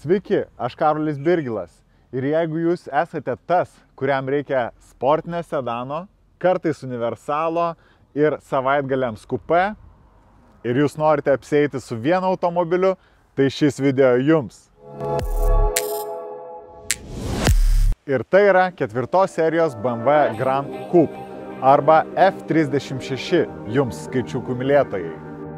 Sveiki, aš Karolis Birgilas. Ir jeigu jūs esate tas, kuriam reikia sportinio sedano, kartais universalo ir savaitgaliams kupė, ir jūs norite apsieiti su vienu automobiliu, tai šis video jums. Ir tai yra 4 serijos BMW Grand Coupe arba F36 jums skaičiukų mylėtojai.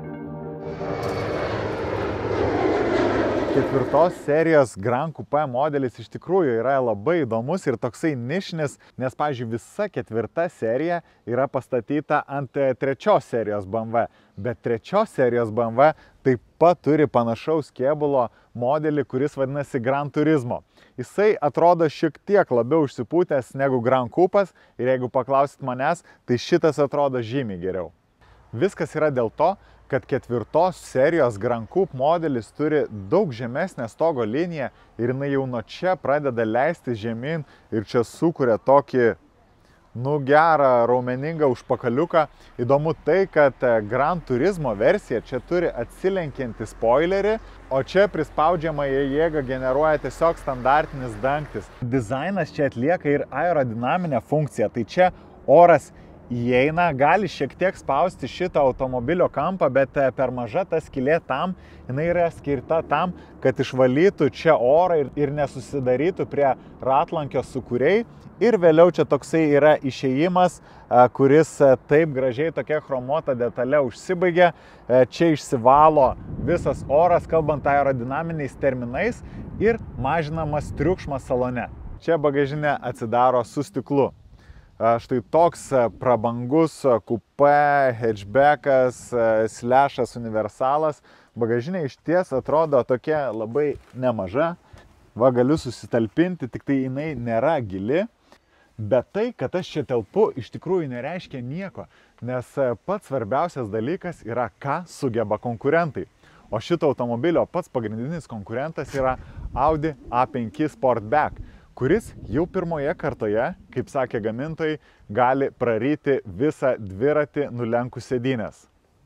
4 serijos Grand Coupe modelis iš tikrųjų yra labai įdomus ir toksai nišinis, nes, pavyzdžiui, visa 4 serija yra pastatyta ant 3 serijos BMW, bet 3 serijos BMW taip pat turi panašaus kėbulo modelį, kuris vadinasi Gran Turismo. Jisai atrodo šiek tiek labiau užsipūtęs negu Grand Coupe'as ir jeigu paklausit manęs, tai šitas atrodo žymiai geriau. Viskas yra dėl to, kad 4 serijos Grand Coupe modelis turi daug žemesnę stogo liniją ir jinai jau nuo čia pradeda leisti žemyn ir čia sukuria tokį, gerą raumeningą užpakaliuką. Įdomu tai, kad Gran Turismo versija čia turi atsilenkiantį spoilerį, o čia prispaudžiamąją jėgą generuoja tiesiog standartinis dangtis. Dizainas čia atlieka ir aerodinaminę funkciją, tai čia oras įeina, gali šiek tiek spausti šitą automobilio kampą, bet per maža ta skylė tam, jinai yra skirta tam, kad išvalytų čia orą ir nesusidarytų prie ratlankio sūkuriai. Ir vėliau čia toksai yra išėjimas, kuris taip gražiai tokia chromuota detalė užsibaigia. Čia išsivalo visas oras, kalbant aerodinaminiais terminais, ir mažinamas triukšmas salone. Čia bagažinė atsidaro su stiklu. Štai toks prabangus kupė, hatchbackas, slešas universalas. Bagažinė iš ties atrodo tokia labai nemaža. Va, galiu susitalpinti, tik tai jinai nėra gili. Bet tai, kad aš čia telpu, iš tikrųjų nereiškia nieko, nes pats svarbiausias dalykas yra, ką sugeba konkurentai. O šito automobilio pats pagrindinis konkurentas yra Audi A5 Sportback, kuris jau pirmoje kartoje, kaip sakė gamintojai, gali praryti visą dviratį nulenkus sėdynės.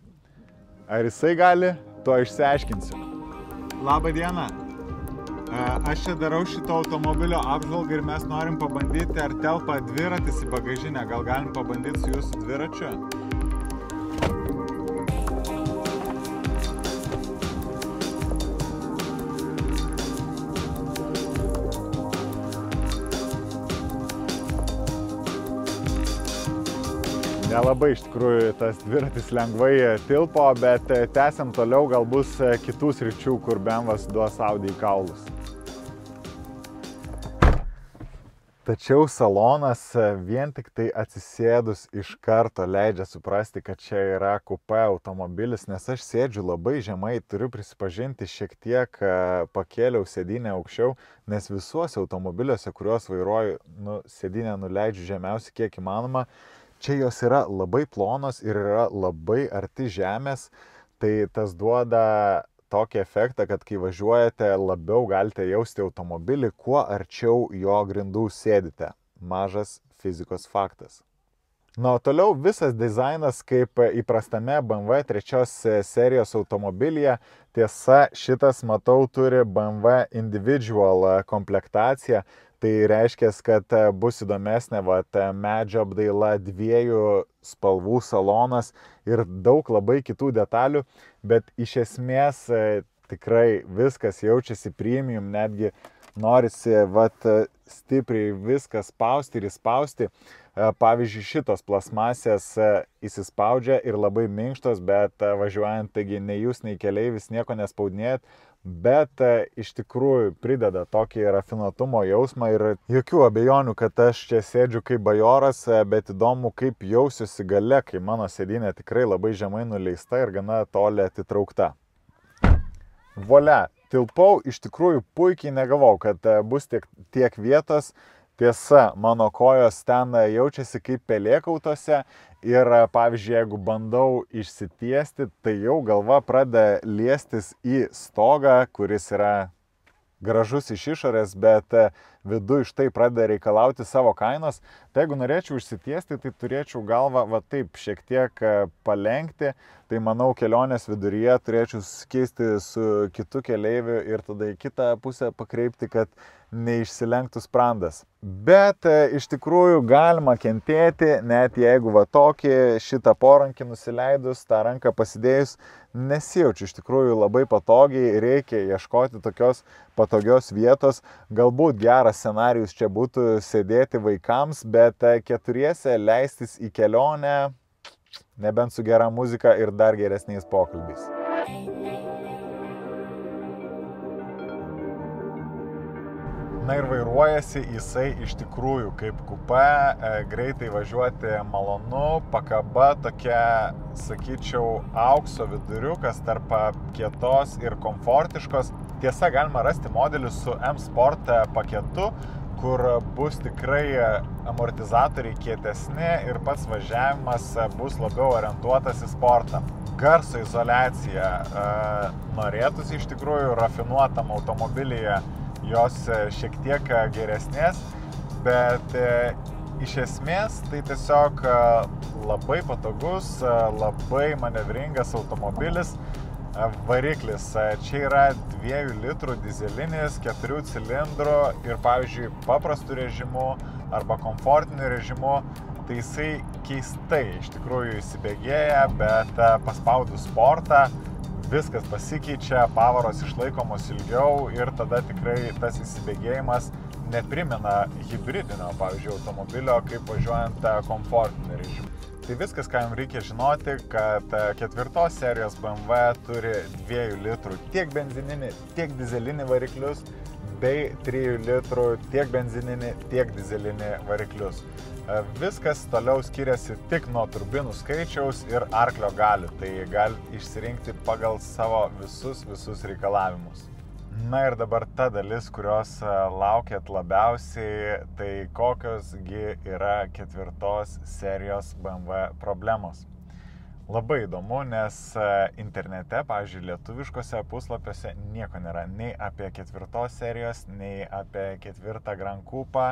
Ar jisai gali, to išsiaiškinsiu. Labą dieną! Aš čia darau šito automobilio apžvalgą ir mes norim pabandyti, ar telpa dviratis į bagažinę. Gal galim pabandyti su jūsų dviračiu? Nelabai iš tikrųjų tas dviratis lengvai tilpo, bet tęsiam toliau, gal bus kitų sričių, kur BMW'as duos Audi į kaulus. Tačiau salonas vien tik tai atsisėdus iš karto leidžia suprasti, kad čia yra kupė automobilis, nes aš sėdžiu labai žemai, turiu prisipažinti, šiek tiek pakėliau sėdynę aukščiau, nes visuose automobiliuose, kuriuos vairuoju, sėdynę nuleidžiu žemiausiai kiek įmanoma. Čia jos yra labai plonos ir yra labai arti žemės, tai tas duoda tokį efektą, kad kai važiuojate, labiau galite jausti automobilį, kuo arčiau jo grindų sėdite. Mažas fizikos faktas. Na, o toliau visas dizainas kaip įprastame BMW 3 serijos automobilyje. Tiesa, šitas, matau, turi BMW Individual komplektaciją. Tai reiškia, kad bus įdomesnė medžio apdaila, 2 spalvų salonas ir daug labai kitų detalių, bet iš esmės tikrai viskas jaučiasi premium, netgi norisi stipriai viską spausti ir įspausti. Pavyzdžiui, šitos plasmasės įsispaudžia ir labai minkštos, bet važiuojant, taigi nei jūs, nei keleivis nieko nespaudinėjat, bet iš tikrųjų prideda tokį rafinuotumo jausmą ir jokių abejonių, kad aš čia sėdžiu kaip bajoras, bet įdomu, kaip jausiuosi gale, kai mano sėdynė tikrai labai žemai nuleista ir gana toli atitraukta. Volia, tilpau, iš tikrųjų puikiai negavau, kad bus tiek vietos. Tiesa, mano kojos ten jaučiasi kaip pelėkautose ir, pavyzdžiui, jeigu bandau išsitiesti, tai jau galva pradeda liestis į stogą, kuris yra gražus iš išorės, bet viduje štai pradeda reikalauti savo kainos. Tai jeigu norėčiau užsitiesti, tai turėčiau galvą va taip šiek tiek palenkti. Tai manau, kelionės viduryje turėčiau susikeisti su kitu keleiviu ir tada į kitą pusę pakreipti, kad neišsilenktų sprandas. Bet iš tikrųjų galima kentėti, net jeigu va tokį šitą porankį nusileidus, tą ranką pasidėjus, nesijaučiu iš tikrųjų labai patogiai, reikia ieškoti tokios patogios vietos. Galbūt geras scenarijus čia būtų sėdėti vaikams, bet keturiese leistis į kelionę, nebent su gera muzika ir dar geresniais pokalbiais. Na ir vairuojasi jisai iš tikrųjų kaip kupė, greitai važiuoti malonu, pakaba tokia, sakyčiau, aukso viduriukas tarp kietos ir komfortiškos. Tiesa, galima rasti modelius su M-Sport paketu, kur bus tikrai amortizatoriai kietesni ir pats važiavimas bus labiau orientuotas į sportą. Garso izoliacija norėtųsi iš tikrųjų rafinuotam automobilyje jos šiek tiek geresnės, bet iš esmės tai tiesiog labai patogus, labai manevringas automobilis. Variklis čia yra 2 litrų dizelinis, 4 cilindrų ir pavyzdžiui paprastu režimu arba komfortiniu režimu, tai jisai keistai iš tikrųjų įsibėgėja, bet paspaudus sportą viskas pasikeičia, pavaros išlaikomos ilgiau ir tada tikrai tas įsibėgėjimas neprimena hibridinio, pavyzdžiui, automobilio, kaip važiuojant komfortiniu režimu. Tai viskas, ką jums reikia žinoti, kad 4 serijos BMW turi 2 litrų tiek benzininį, tiek dizelinį variklius, bei 3 litrų tiek benzininį, tiek dizelinį variklius. Viskas toliau skiriasi tik nuo turbinų skaičiaus ir arklio galių, tai galite išsirinkti pagal savo visus reikalavimus. Na ir dabar ta dalis, kurios laukiat labiausiai, tai kokiosgi yra 4 serijos BMW problemos. Labai įdomu, nes internete, pavyzdžiui, lietuviškose puslapiuose nieko nėra nei apie 4 serijos, nei apie 4 Grand Coupe.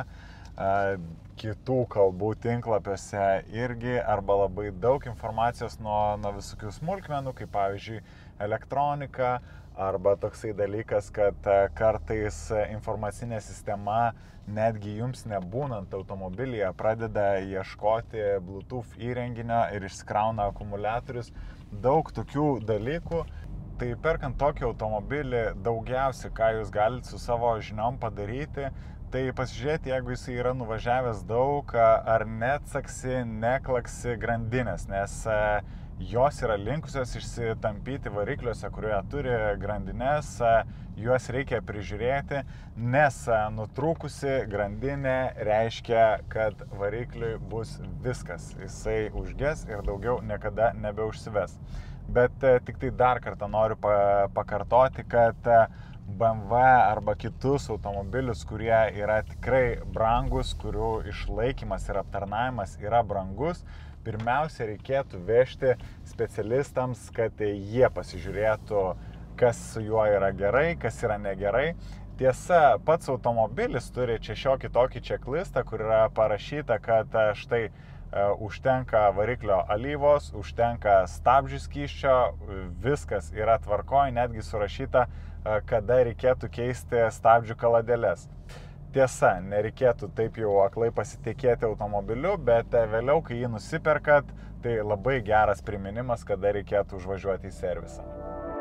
Kitų kalbų tinklapiuose irgi arba labai daug informacijos nuo visokių smulkmenų, kaip pavyzdžiui elektronika, arba toksai dalykas, kad kartais informacinė sistema netgi jums nebūnant automobilyje pradeda ieškoti Bluetooth įrenginio ir išsikrauna akumuliatorius. Daug tokių dalykų. Tai perkant tokį automobilį, daugiausia, ką jūs galite su savo žiniom padaryti, tai pasižiūrėti, jeigu jis yra nuvažiavęs daug, ar neatsaksi, neklaksi grandinės, nes jos yra linkusios išsitampyti varikliuose, kurioje turi grandinės, juos reikia prižiūrėti, nes nutrūkusi grandinė reiškia, kad varikliui bus viskas, jisai užges ir daugiau niekada nebeužsives. Bet tik tai dar kartą noriu pakartoti, kad BMW arba kitus automobilius, kurie yra tikrai brangus, kurių išlaikymas ir aptarnavimas yra brangus, pirmiausia reikėtų vežti specialistams, kad jie pasižiūrėtų, kas su juo yra gerai, kas yra negerai. Tiesa, pats automobilis turi čia šiokį tokį checklistą, kur yra parašyta, kad štai užtenka variklio alyvos, užtenka stabdžių skysčio, viskas yra tvarkoj, netgi surašyta, kada reikėtų keisti stabdžių kaladėles. Tiesa, nereikėtų taip jau aklai pasitikėti automobiliu, bet vėliau, kai jį nusiperkat, tai labai geras priminimas, kada reikėtų užvažiuoti į servisą.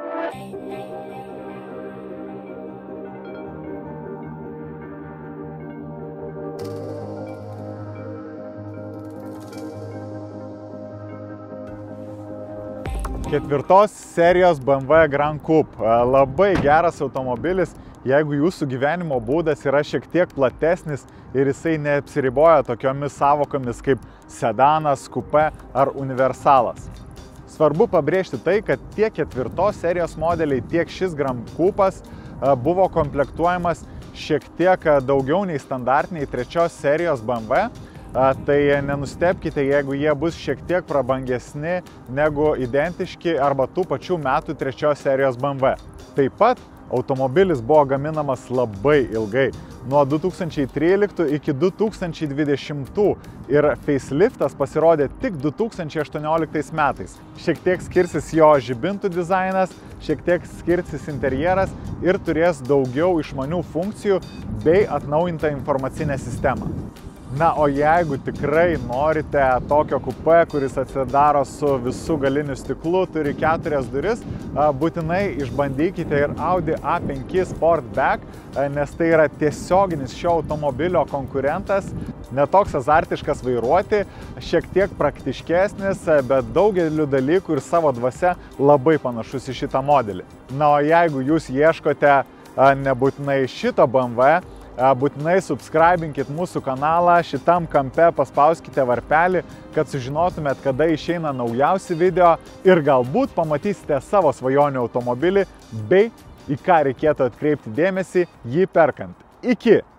Ketvirtos serijos BMW Grand Coupe. Labai geras automobilis, jeigu jūsų gyvenimo būdas yra šiek tiek platesnis ir jisai neapsiriboja tokiomis savokomis kaip sedanas, coupe ar universalas. Svarbu pabrėžti tai, kad tiek 4 serijos modeliai, tiek šis Grand Coupe'as buvo komplektuojamas šiek tiek daugiau nei standartiniai 3 serijos BMW. Tai nenustebkite, jeigu jie bus šiek tiek prabangesni negu identiški arba tų pačių metų 3 serijos BMW. Taip pat automobilis buvo gaminamas labai ilgai, nuo 2013 iki 2020 ir faceliftas pasirodė tik 2018 metais. Šiek tiek skirsis jo žibintų dizainas, šiek tiek skirsis interjeras ir turės daugiau išmanių funkcijų bei atnaujintą informacinę sistemą. Na, o jeigu tikrai norite tokio kupė, kuris atsidaro su visų galiniu stiklu, turi 4 duris, būtinai išbandykite ir Audi A5 Sportback, nes tai yra tiesioginis šio automobilio konkurentas, netoks azartiškas vairuoti, šiek tiek praktiškesnis, bet daugeliu dalykų ir savo dvasia labai panašus į šitą modelį. Na, o jeigu jūs ieškote nebūtinai šito BMW, būtinai subscribinkit mūsų kanalą, šitam kampe paspauskite varpelį, kad sužinotumėt, kada išeina naujausi video ir galbūt pamatysite savo svajonių automobilį bei į ką reikėtų atkreipti dėmesį jį perkant. Iki!